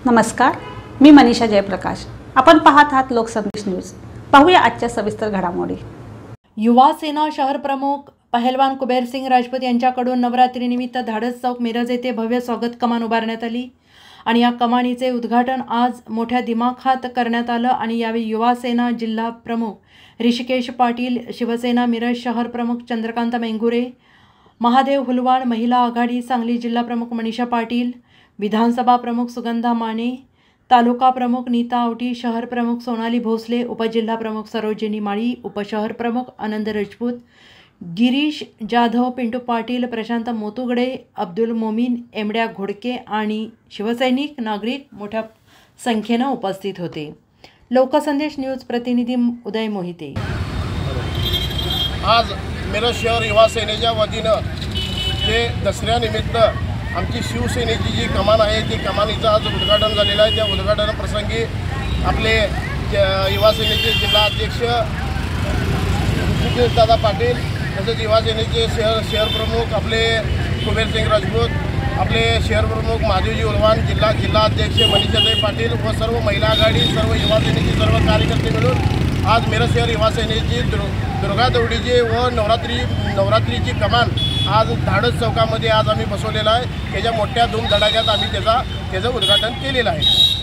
नमस्कार, मी मनीषा जयप्रकाश। आपण पाहत आहात लोकसंदेश न्यूज। पाहूया आजच्या सविस्तर घडामोडी। युवा सेना शहर प्रमुख पहलवान कुबेर सिंग राजपूत यांच्याकडून नवरात्रीनिमित्त धाडस चौक मिरज येथे भव्य स्वागत कमान उभारण्यात आली आणि या कमानीचे उद्घाटन आज मोठ्या दिमाखात करण्यात आलं आणि यावेळी युवा सेना जिल्हा प्रमुख ऋषिकेश पाटील, शिवसेना मिरज शहर प्रमुख चंद्रकांत मेंगुरे, महादेव हुलवाड, महिला आघाडी सांगली जिल्हा प्रमुख मनीषा पाटील, विधानसभा प्रमुख सुगंधा माने, तालुका प्रमुख नीता आवटी, शहर प्रमुख सोनाली भोसले, उपजिल्हा प्रमुख सरोजिनी माळी, उपशहर प्रमुख आनंद राजपूत, गिरीश जाधव, पिंटू पाटील, प्रशांत मोतुगडे, अब्दुल मोमीन, एमड्या घोडके आणि शिवसैनिक नागरिक मोठ्या संख्येने उपस्थित होते। लोकसंदेश न्यूज प्रतिनिधी उदय मोहिते। आज मिरज शहर युवा सेनेच्या वतीनं जे दसऱ्यानिमित्त आमची शिवसेनेची जी कमान आहे ती कमानीचं आज उद्घाटन झालेलं आहे। त्या उद्घाटनाप्रसंगी आपले युवा सेनेचे जिल्हा अध्यक्ष ऋषिकेश दादा पाटील, तसेच युवा सेनेचे शहर प्रमुख आपले कुबेर सिंग राजपूत, आपले शहर प्रमुख महादेवजी हुलवाड, जिल्हा अध्यक्ष मनीषाताई पाटील व सर्व महिला आघाडी, सर्व युवा सेनेचे सर्व कार्यकर्ते मिळून आज मिरज शहर युवा सेनेची दुर्गा दौडीची व नवरात्रीची कमान आज धाडस चौकामध्ये आज आम्ही बसवलेला आहे। त्याच्या मोठ्या धूमधडाक्यात आम्ही त्याचं उद्घाटन केलेलं आहे।